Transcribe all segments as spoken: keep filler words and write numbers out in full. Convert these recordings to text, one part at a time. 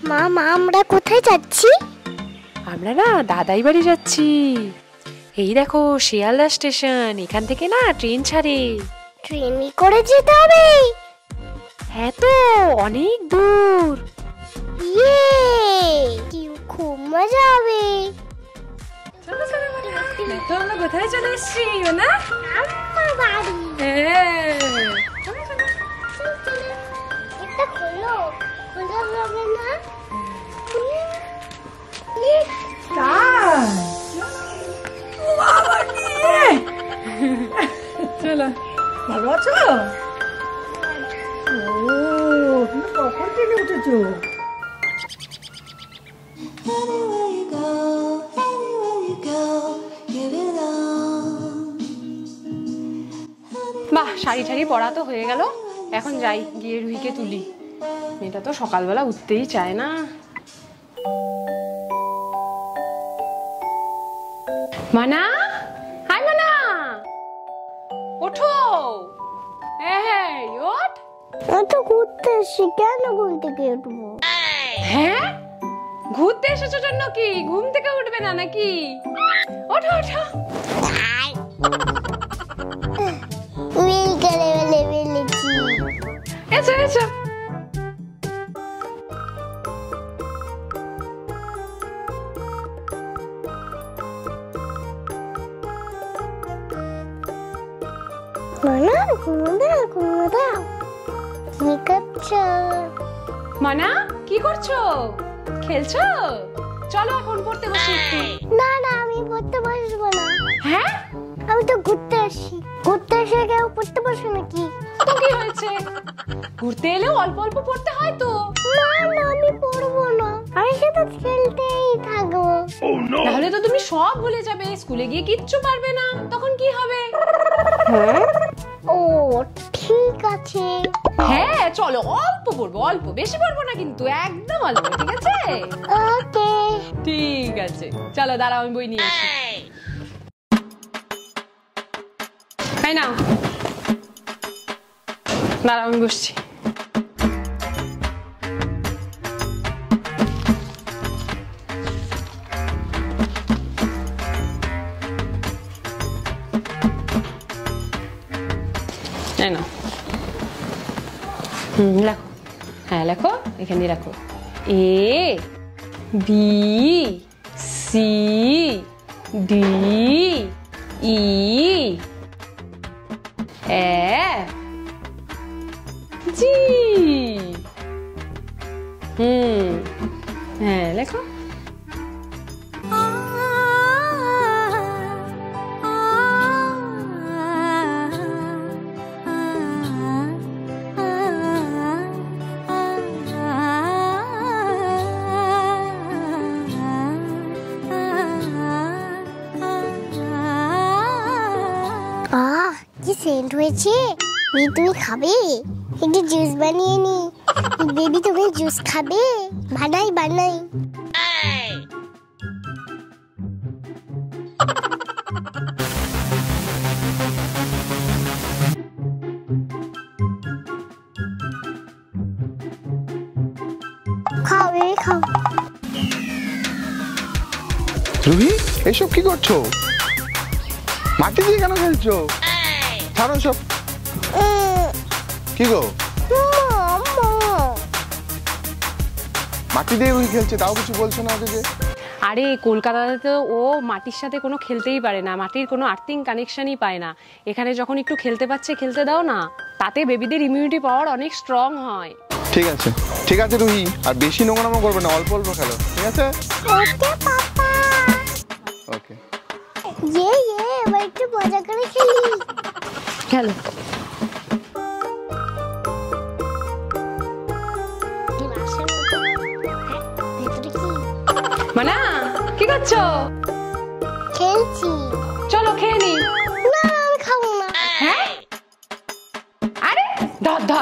মা মা আমরা কোথায় যাচ্ছি? আমরা না দাদাই বাড়ি যাচ্ছি। এই দেখো শিয়ালদা স্টেশন, এখান থেকে না ট্রেন ছাড়ে। ট্রেনে করে যেতে হবে? হ্যাঁ তো, অনেক দূর। ইয়ে, কি খুব মজা হবে। চলো চলো বাড়ি। দেখো আমরা কোথায় চলে এসেছি না? আমার বাড়ি। হ্যাঁ চলো চলো। এটা খোলো, খোলা যাবে না? চলো। ভালো আছো? ও তুমি কখন ট্রেনে উঠেছো? বাহ, শাড়ি ঠাড়ি পরা তো হয়ে গেল, এখন যাই গিয়ে রুহিকে তুলি। মেয়েটা তো সকালবেলা উঠতেই চায় না। মানা, হাই মানা, ওঠো। হ্যাঁ ওঠ। আমি তো ঘুরতে এসেছি, কেন ঘুম থেকে উঠবো? হ্যাঁ, ঘুরতে এসেছো জন্য কি ঘুম থেকে উঠবে না নাকি? ওঠো ওঠো। উইল করে বলে বলেছি। এসো এসো। মানা ঘুমো দাও, ঘুমো দাও। কি করছো? মানা কি করছো? খেলছো? চলো এখন পড়তে বসি একটু। না না, আমি পড়তে বসবো না। হ্যাঁ, আমি তো ঘুরতে আসি। ঘুরতে এসে কেউ পড়তে বসে নাকি? তো কি হয়েছে, ঘুরতে এলেও অল্প অল্প পড়তে হয় তো। না না, আমি পড়বো না, আমি শুধু খেলতেই থাকবো। তাহলে তো তুমি সব ভুলে যাবে, স্কুলে গিয়ে কিচ্ছু পারবে না, তখন কি হবে? হ্যাঁ, ও ঠিক আছে। হ্যাঁ চলো, অল্প পড়বো, অল্প, বেশি পড়বো না কিন্তু, একদম অল্প, ঠিক আছে? ওকে ঠিক আছে, চলো দাঁড়াও আমি বই নিয়ে আসি। তাই না, দাঁড়াও আমি বসছি। তাই না, হুম লেখো। হ্যাঁ লেখো, এখানে রাখো। A B C D E F G. হুম হ্যাঁ লেখো। আহ, কি সেন্ট হয়েছে। তুমি খাবে? একটু জুস বানিয়ে নি। বেবি তুমি জুস খাবে? বানাই বানাই। খাও বেবি খাও। রুহি, এসব কি করছো? মাটি দিয়ে কেন খেলছো? ছাড়ো সব। কি গো, মাটি দিয়ে রুহি খেলছে, তাও কিছু বলছো না ওকে? যে আরে কলকাতাতে তো ও মাটির সাথে কোনো খেলতেই পারে না, মাটির কোনো আর্থিং কানেকশনই পায় না। এখানে যখন একটু খেলতে পাচ্ছে, খেলতে দাও না, তাতে বেবিদের ইমিউনিটি পাওয়ার অনেক স্ট্রং হয়। ঠিক আছে ঠিক আছে রুহি, আর বেশি নোংরামো করবে না, অল্প অল্প খেলো, ঠিক আছে? ওকে পাপা। ওকে। ইয়ে ইয়ে, এবার একটু মজা করে খেলি। খেলো। মানা কি করছো? খেলছি। চলো খেয়ে নি। না আমি খাবো না। হ্যাঁ, আরে ধর ধর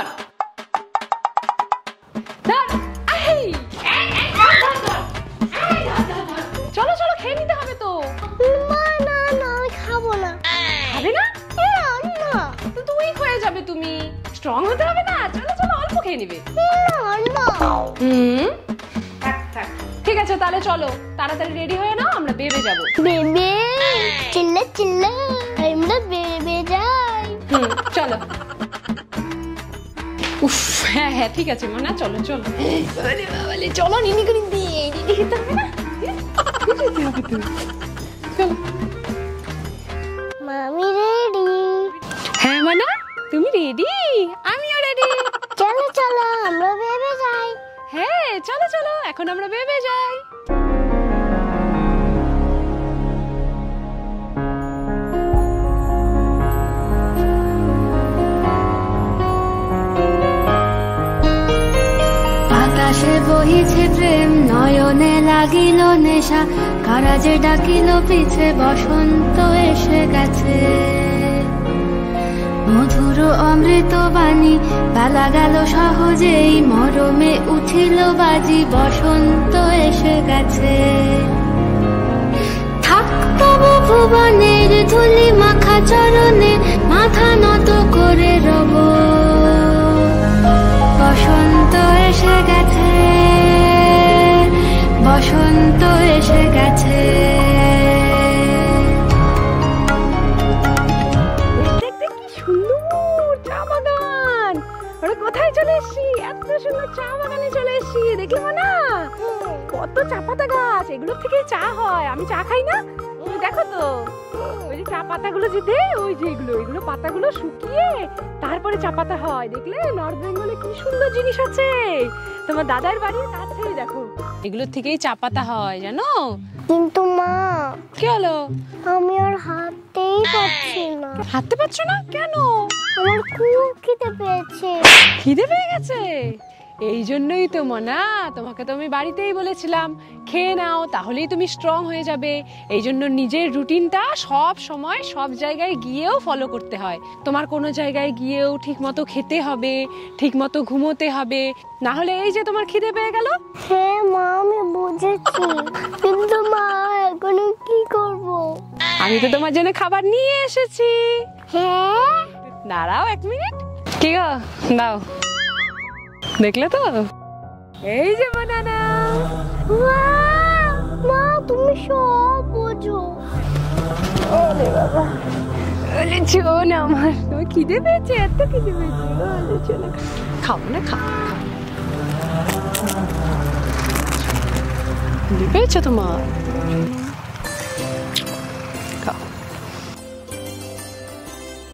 ধর। এই, এই, এই, ধর, ধর, ধর। এই, ধর, ধর, ধর। চলো চলো, খেয়ে নিতে হবে তো। না না না, আমি খাবো না। খাবে না? না না, তো তুই হয়ে যাবে, তুমি স্ট্রং হতে হবে না। চলো চলো, অল্প খেয়ে নিবে। না না। হুম আছে তাহলে চলো তাড়াতাড়ি রেডি হয়ে নাও, আমরা বেবে যাবো। বেবে চিল্লা চিল্লা আমরা বেবে যাই। হুম চলো। উফ হ্যাঁ হ্যাঁ ঠিক আছে মনা, চলো চলো। আরে বাবালে চলো নিনি করে দিয়ে দিদি খেতে হবে না, চলো। মামি রেডি? হ্যাঁ মনা তুমি রেডি? আমিও রেডি। চলো চলো আমরা বেবে যাই। হ্যাঁ চলো চলো এখন আমরা বেবে যাই। আকাশে বহিছে প্রেম, নয়নে লাগিল নেশা, কারাজে ডাকিল পিছে বসন্ত এসে গেছে। মধুর অমৃত বাণী বেলা গেল সহজেই, মরমে উঠিল বাজি, বসন্ত এসে গেছে। থাক তবু ভুবনের ধুলি মাখা চরণে, মাথা নত করে রব। বসন্ত এসে গেছে, বসন্ত এসে গেছে। দেখতে কি সুন্দর চা বাগান, ওরা কোথায় চলে এসছি? এত সুন্দর চা বাগানে চলে এসছি, দেখলে না কত চা পাতা গাছ, এগুলো থেকে চা হয়। আমি চা খাই না, তুমি দেখো তো ওই যে চা পাতাগুলো যে দেয়, ওই যে এগুলো এগুলো পাতাগুলো শুকিয়ে তারপরে চা পাতা হয়। দেখলে নর্থ বেঙ্গলে কি সুন্দর জিনিস আছে, তোমার দাদার বাড়ি কাছেই দেখো, এগুলোর থেকেই চা পাতা হয় জানো। কিন্তু মা কি হলো? আমি আর হাঁটতেই পারছি না। হাঁটতে পারছো না কেন? আমার খুব খিদে পেয়েছে। খিদে পেয়ে গেছে? এই জন্যই তো মনা তোমাকে তো আমি বাড়িতেই বলেছিলাম খেয়ে নাও, তাহলেই তুমি স্ট্রং হয়ে যাবে। এই জন্য নিজের রুটিনটা সব সময় সব জায়গায় গিয়েও ফলো করতে হয়। তোমার কোনো জায়গায় গিয়েও ঠিক মতো খেতে হবে, ঠিক মতো ঘুমোতে হবে, না হলে এই যে তোমার খিদে পেয়ে গেল। হ্যাঁ মা আমি বুঝেছি, কিন্তু মা এখন কি করব? আমি তো তোমার জন্য খাবার নিয়ে এসেছি। হ্যাঁ দাঁড়াও এক মিনিট। কি গো দাও, দেখলে তো এই যে বানানা। ওয়াও, মা তুমি সব বোঝো। ওরে বাবা, ওরে শোন আমার, তুমি খিদে পেয়েছে, এত খিদে পেয়েছে, ওরে শোন খাও না, খাও খাও। খিদে পেয়েছে তোমার?